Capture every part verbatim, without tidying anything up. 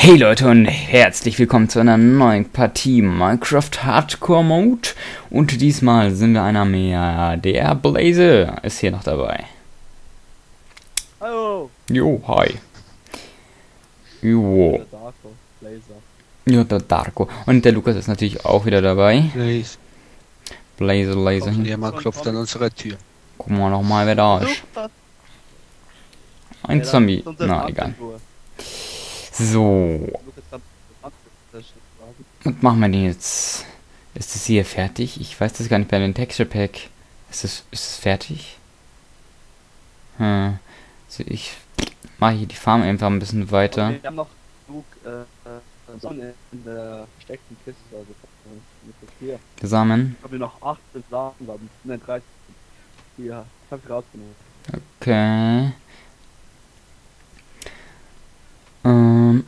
Hey Leute und herzlich willkommen zu einer neuen Partie Minecraft Hardcore Mode. Und diesmal sind wir einer mehr. Der Blaze ist hier noch dabei. Hallo. Jo, hi. Jo. Der Darko, Blazer. Ja, der Darko. Und der Lukas ist natürlich auch wieder dabei. Blaze. Blaze, Blaze. Jemand klopft an unsere Tür. Gucken wir noch mal, wer da ist. Ein Zombie. Na, egal. So. Was machen wir denn jetzt? Ist das hier fertig? Ich weiß das gar nicht bei dem Texture Pack. Ist es ist es fertig? Hm. Also ich mache hier die Farm einfach ein bisschen weiter. Okay, wir haben noch genug äh, Sonne in der versteckten Kiste, also mit Papier. Samen. Ich habe noch achtzehn Samen, nein dreißig. Ja, ich habe sie rausgenommen. Okay. Ähm.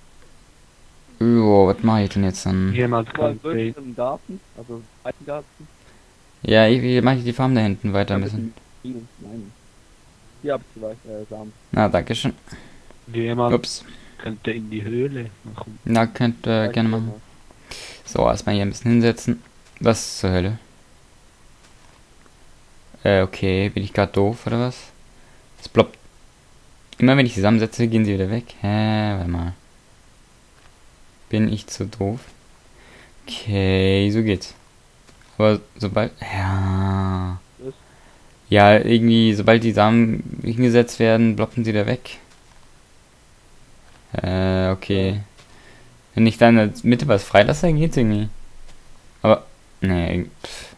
Jo, was mache ich denn jetzt dann? Jemand kann Größer im Garten, also alten Garten. Ja, ich, wie mache ich die Farm da hinten weiter ein bisschen? Nein. Hier habe ich vielleicht äh, Samen. Na, danke schön. Jemand Ups. könnte in die Höhle machen. Na, könnt ihr äh, gerne machen. So, erstmal hier ein bisschen hinsetzen. Was zur Hölle? Äh, okay, bin ich gerade doof oder was? Es ploppt. Immer wenn ich zusammensetze, gehen sie wieder weg. Hä, warte mal. Bin ich zu doof? Okay, so geht's. Aber sobald... Ja... Ja, irgendwie, sobald die Samen hingesetzt werden, ploppen sie wieder weg. Äh, okay. Wenn ich dann in der Mitte was freilasse, dann geht's irgendwie. Aber, nee, pff.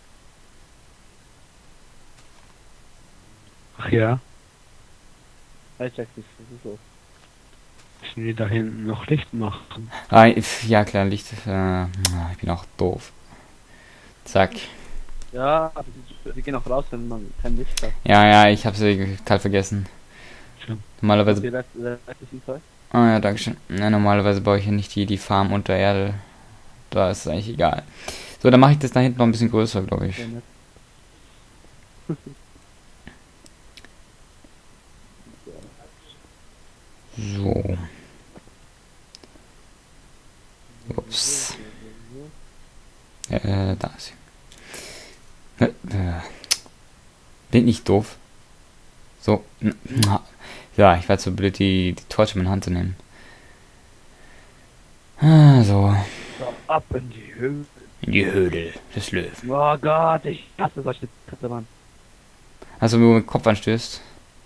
Ach ja, Ich check nicht, das ist so. müssen wir da hinten noch Licht machen. Ah, pf, ja klar, Licht, äh, ich bin auch doof. Zack. Ja, aber die, die gehen auch raus, wenn man kein Licht hat. Ja, ja, ich hab's total vergessen. Schön. Normalerweise... Die Rest, restlichen Zeug. Ah ja, dankeschön. Ja, normalerweise baue ich ja nicht die, die Farm unter Erde. Da ist es eigentlich egal. So, dann mache ich das da hinten noch ein bisschen größer, glaube ich. Sehr nett. So. Ups. Äh, da ist sie. Äh, äh. Bin ich doof? So. Na. Ja, ich war zu blöd, die, die Torche in meine Hand zu nehmen. Ah, so. So, ab in die Höhle. In die Höhle des Löwen. Oh Gott, ich hasse solche Tritte, Mann. Hast du, wo du mit dem Kopf anstößt?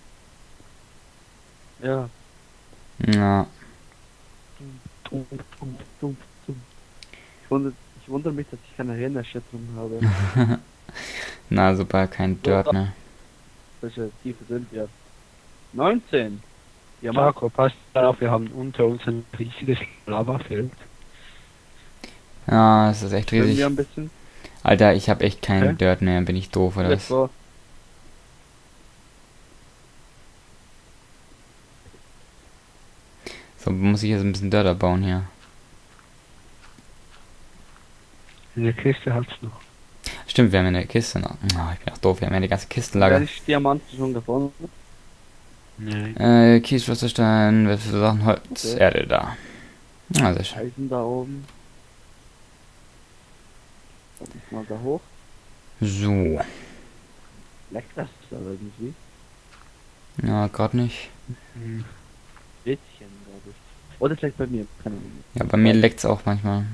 Ja. Na. Dumm, dumm, dumm, dumm. Ich wundere, ich wundere mich, dass ich keine Hirnerschütterung habe. Na, super, kein Dirt, ne? Welche Tiefe sind wir? neunzehn. Ja, Ja, Mann. Marco, passt auf, wir haben unter uns ein riesiges Lavafeld. Ja, es ist echt Können riesig. wir ein bisschen? Alter, ich habe echt keinen Okay. Dirt mehr. Bin ich doof oder Let's was? go. So, muss ich jetzt ein bisschen Dirt abbauen hier. In der Kiste hat's noch. Stimmt, wir haben in der Kiste noch. Oh, ich bin auch doof, wir haben ja die ganze Habe Kistenlager. ich Diamanten schon gefunden? Nein. Äh, Kies, Wasserstein, was für Sachen, Holz, Okay. Erde da. Ah, sehr schön. Eisen da oben. Komm ich mal da hoch. So. Leckt das da irgendwie? Ja, gerade nicht. Hm. Bisschen, glaube ich. Oder vielleicht bei mir. Keine Ahnung. Ja, bei mir leckt's auch manchmal.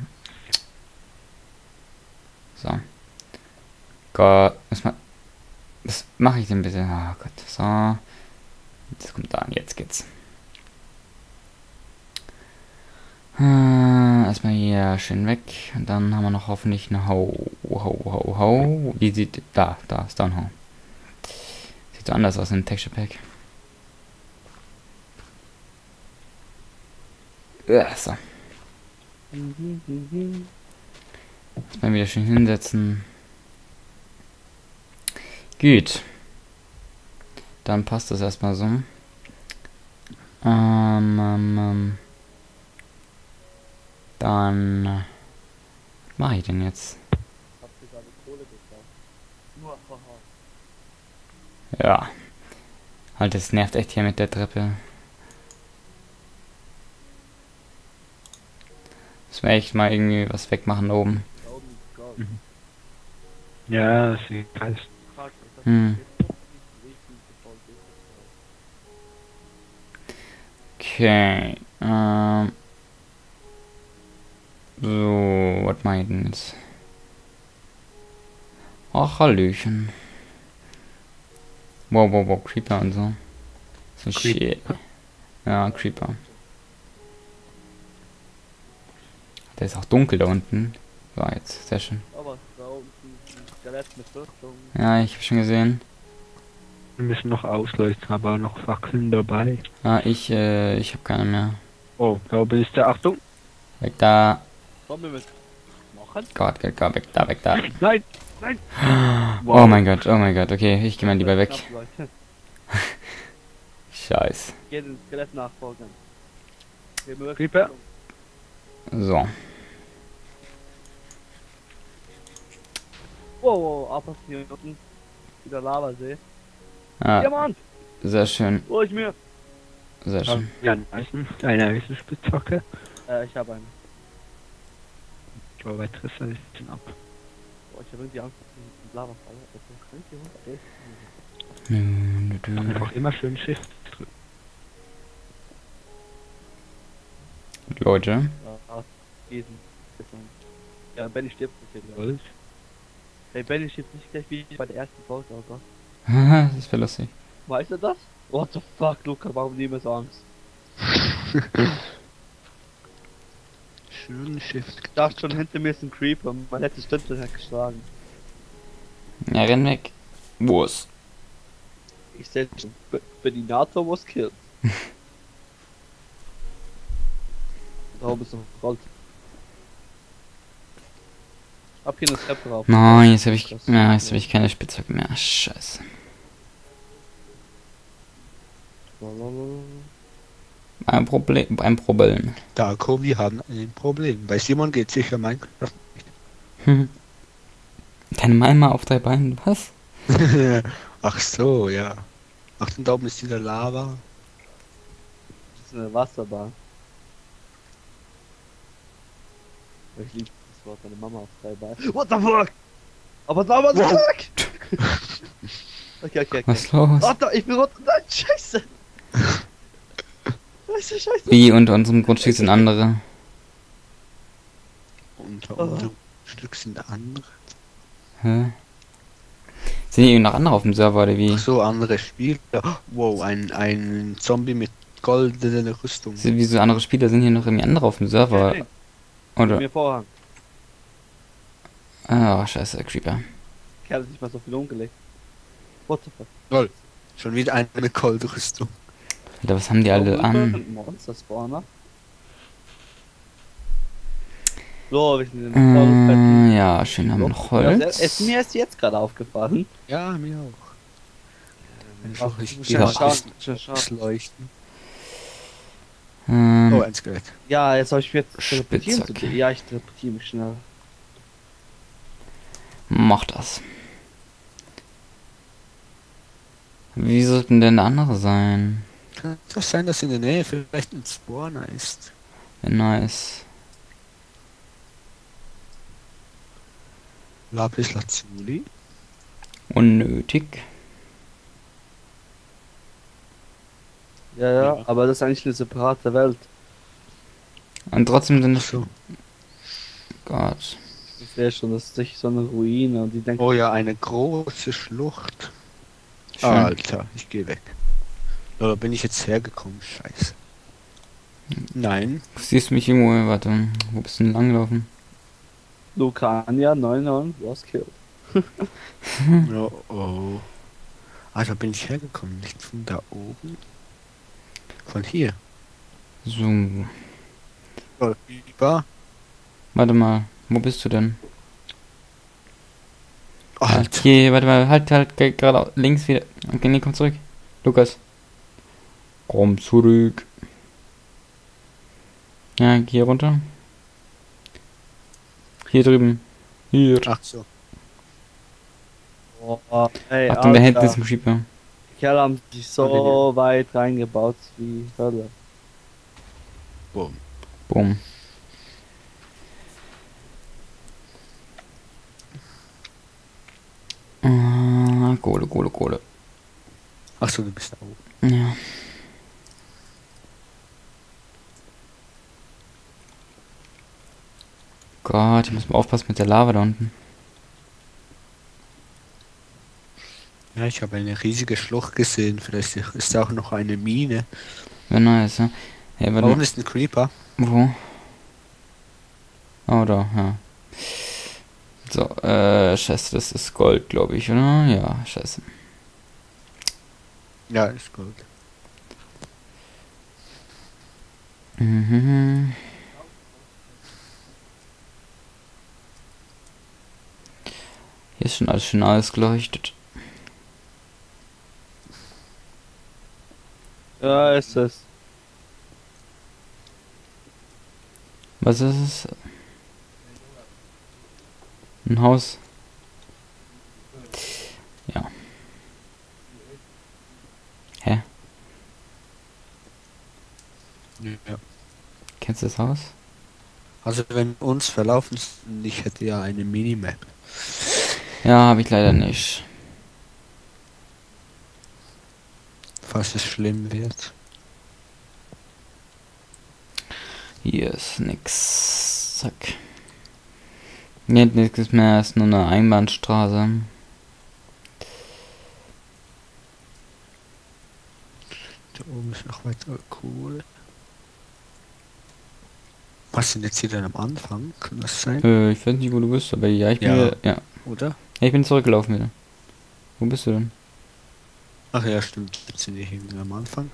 So. Gott, was ma was mache ich denn bitte? Oh Gott, so. Jetzt kommt da an, jetzt geht's. Äh, erstmal hier schön weg. Und dann haben wir noch hoffentlich eine Hau. Hau, Hau, Hau. Die sieht. Da, da ist da ein Hau. Sieht so anders aus in dem Texture Pack. Ja, so. Erstmal wieder schön hinsetzen. Gut. Dann passt das erstmal so. Ähm, ähm, ähm. Dann. Was mache ich denn jetzt? Habt ihr gerade Kohle gekauft? Nur haha. Ja. Halt, das nervt echt hier mit der Treppe. Müssen wir echt mal irgendwie was wegmachen da oben. Da oben ist Gold. Mhm. Ja, das sieht heiß. Fuck, ich hab Hm. jetzt richtig gebaut. Okay. Ähm. So, was mache ich denn jetzt? Ach, Hallöchen. Wow, wow, wow, Creeper und so. So shit. Ja, Creeper. Der ist auch dunkel da unten. So, jetzt, sehr schön. Aber da oben ist ein Skelett mit Rüstung. Ja, ich habe schon gesehen. Wir müssen noch ausleuchten, aber noch Fackeln dabei. Ah, ich, äh, ich habe keine mehr. Oh, da oben ist der. Achtung! Weg da. Komm mir mit. Machen? Gott, Gott, Gott, weg da, weg da. Nein! Nein! Oh mein Gott, oh mein Gott. Okay, ich gehe mal lieber weg. Knapp, Leute. Scheiß. Geht ins Skelett nachfolgen. Wir mögen Creeper. So. Wow, wow, ab hier unten. Wieder Lavasee. Ah, Diamant! sehr schön, Hol ich mir! sehr schön. Haben wir einen Eisen, eine Eisenspitzhacke. Äh, ich habe einen. Ich war weiteres Eisen ab. Boah, ich habe irgendwie Angst, dass ich Lava falle. Also, könnt ihr runter? Echt? Nö, nö, nö. Einfach immer schön Shift drücken. Leute. Ja, diesen. Ja, Benny stirbt nicht hier gleich. Gold. Hey, Benny stirbt nicht gleich wie bei der ersten Folge, oh Gott. Das wäre lustig. Weißt du das? What the fuck, Luca, warum nehmen wir so Angst? Schön Shift. Ich dachte schon, hinter mir ist ein Creeper, mein letztes Stündchen hat geschlagen. Ja, renn weg. Wo ist? Ich seh schon, B- Beninato was killed. Da oben ist noch Gold. Ab hier eine Treppe rauf. Nein, jetzt habe ich, Das- ja, jetzt habe ich keine Spitzhacke mehr. Scheiße. Ein Problem, ein Problem. Darko, wir haben ein Problem. Bei Simon geht sicher Minecraft. Hm. Deine Mama auf drei Beinen, was? Ach so, ja. Ach, da oben ist wieder Lava. Das ist eine Wasserbahn. Ich liebe das Wort, meine Mama auf drei Beinen. What the fuck? Aber da war Wow. fuck! Okay, okay, okay. Was ist los? Oh, da, ich bin runter. Nein, scheiße! Scheiße, scheiße! Wie unter unserem Grundstück sind andere. Unter Oh. unserem Stück sind andere. Hä? Sind hier noch andere auf dem Server oder wie? Ach so, andere Spieler. Wow, ein, ein Zombie mit goldener Rüstung. Sind- Wieso andere Spieler sind hier noch irgendwie andere auf dem Server? Okay, Oder? mir Vorhang. Ah, scheiße, Creeper. Kerl hat nicht mal so viel umgelegt. What the fuck? Schon wieder eine mit Goldrüstung. Alter, was haben die alle an? Monster Spawner. So, wir sind in den Äh, ja, schön haben wir noch Holz. Es mir ist jetzt gerade aufgefallen. Ja, mir auch. Einfach Ach, ich muss gehe ja mal schauen, bisschen schon schauen. leuchten. Ähm, Oh, ein Skelett. Ja, jetzt soll ich mich jetzt teleportieren zu Spitzhacke. dir. Ja, ich teleportiere mich schnell. mach das. Wie sollten denn der andere sein? Kann das sein, dass in der Nähe vielleicht ein Spawner ist? Ja, nice. Lapis Lazuli. Unnötig. Ja, ja, Ja. aber das ist eigentlich eine separate Welt. Und trotzdem sind Ach es. so. Gott. Ich sehe schon, das ist sich so eine Ruine und die denken, Oh ja, eine große Schlucht. Schön. Alter, ich gehe weg. Oder bin ich jetzt hergekommen? Scheiße. Nein. Du siehst mich irgendwo. Warte, wo bist du denn langlaufen? Lucania neunundneunzig was killed. Oh, oh. Ah, da bin ich hergekommen. Nicht von da oben. Von hier. So. Oh, über. Warte mal. Wo bist du denn? Ah, Alter. hier, warte mal. Halt, halt, geh gerade links wieder. Okay, nee, komm zurück. Lukas. Komm zurück. Ja, geh hier runter. Hier drüben. Hier. Ach so. Oh, ey, Achtung, da hinten ist Alter. ein Creeper. Die Kerle haben sich so weit reingebaut wie Hölle. Boom. Boom. Ah, Kohle, Kohle, Kohle. Achso, du bist da oben. Ja. Gott, ich muss mal aufpassen mit der Lava da unten. Ja, ich habe eine riesige Schlucht gesehen. Vielleicht ist da auch noch eine Mine. Wäre nice, ja. Hey, Da warte unten mal. ist ein Creeper. Wo? Oh, da, ja. So, äh, scheiße, das ist Gold, glaube ich, oder? Ja, scheiße. Ja, ist gut. Mhm. Hier ist schon alles schön ausgeleuchtet. Ja, ist es. Was ist es? Ein Haus. Ja. Hä? Ja. Kennst du das Haus? Also wenn wir uns verlaufen, ich hätte ja eine Minimap. Ja, habe ich leider nicht. Falls es schlimm wird. Hier ist nix. Zack. Hier nichts mehr, ist nur eine Einbahnstraße. Da oben ist noch weiter cool. Was sind jetzt hier denn am Anfang? Kann das sein? Äh, ich weiß nicht, wo du bist, aber ja, ich bin Ja. wieder, ja. Oder? Ja, ich bin zurückgelaufen wieder. Wo bist du denn? Ach ja, stimmt. Jetzt sind wir hier wieder am Anfang.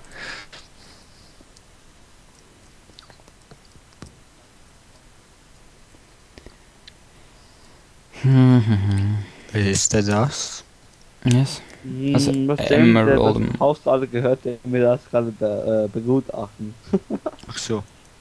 Wer ist denn das? Yes. Also, Hm, was Emerald der Oldham. das Haus gerade gehört, der mir das gerade be äh, begutachten. Ach so.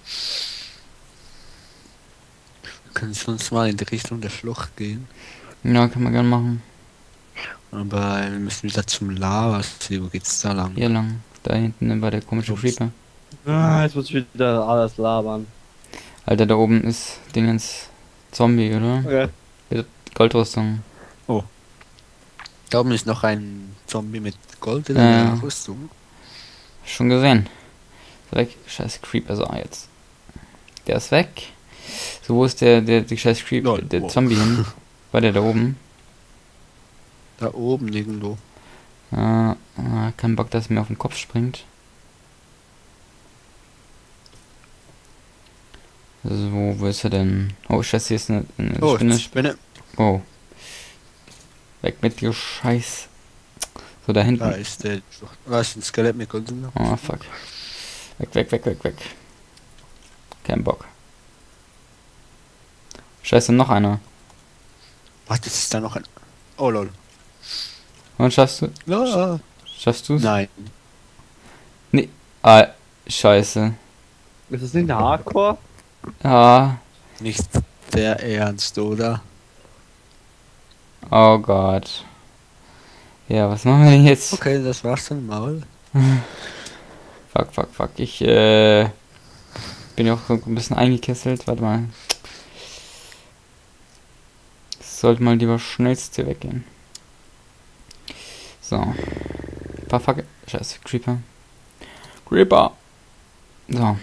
Wir können sonst mal in die Richtung der Schlucht gehen. Ja, kann man gerne machen. Aber wir müssen wieder zum Lava. Wo geht's da lang? Hier lang. Da hinten war der komische Ups. Creeper. Ah, jetzt muss ich wieder alles labern. Alter, da oben ist Dingens Zombie, oder? Okay. Goldrüstung. Da oben ist noch ein Zombie mit Gold in Ja, der ja. Rüstung. Schon gesehen. Weg. Scheiß Creeper, so jetzt. Der ist weg. So, wo ist der, der, die scheiß Creeper, Lol, der wow. Zombie hin? War der da oben? Da oben irgendwo. Ah, ah, kein Bock, dass er mir auf den Kopf springt. So, wo ist er denn? Oh, scheiße, hier ist eine, eine Oh, Spinne. Spinne. Oh. Weg mit dir, Scheiß. So, da Da hinten. ist der. Was ist ein Skelett mit Gold in der Oh, fuck. Weg, weg, weg, weg, weg. Kein Bock. Scheiße, noch einer. Warte, ist da noch ein. Oh lol. Und schaffst du? Ah, Schaffst du's? nein. Ah, scheiße. Ist das nicht ein Hardcore? Ah, Nicht der Ernst, oder? oh Gott. Ja, was machen wir denn jetzt? Okay, das war's dann mal. Fuck, fuck, fuck. Ich, äh... bin ja auch so ein bisschen eingekesselt. Warte mal. Sollte mal lieber schnellst hier weggehen. So. Paar fuck. Scheiße, Creeper. Creeper! So.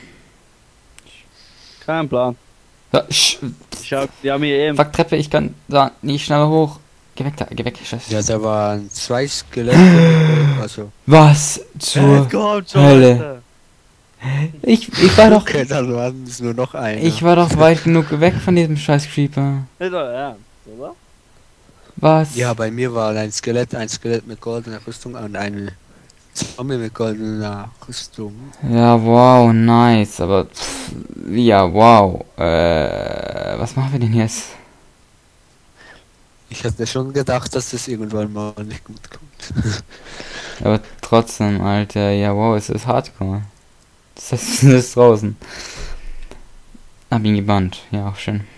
Kein Plan. so sch Ich hab, die haben hier eben. fuck, Treppe, ich kann da nicht schneller hoch. Geh weg da, geh weg, scheiße. Ja, da waren zwei Skelette. mit- also. Was Äh, zur komm schon, Hölle. Alter. Ich, ich war doch... Okay, dann waren es nur noch eine. Ich war doch weit genug weg von diesem scheiß Creeper. Nicht euer Ernst, oder? Was? Ja, bei mir war ein Skelett, ein Skelett mit goldener Rüstung und eine Zombie mit goldener Rüstung. Ja, wow, nice. Aber, pff, ja, wow. Äh, was machen wir denn jetzt? Ich hatte schon gedacht, dass das irgendwann mal nicht gut kommt. Aber trotzdem, Alter, ja, wow, es ist Hardcore. Das heißt, es ist draußen. Hab ihn gebannt. Ja, auch schön.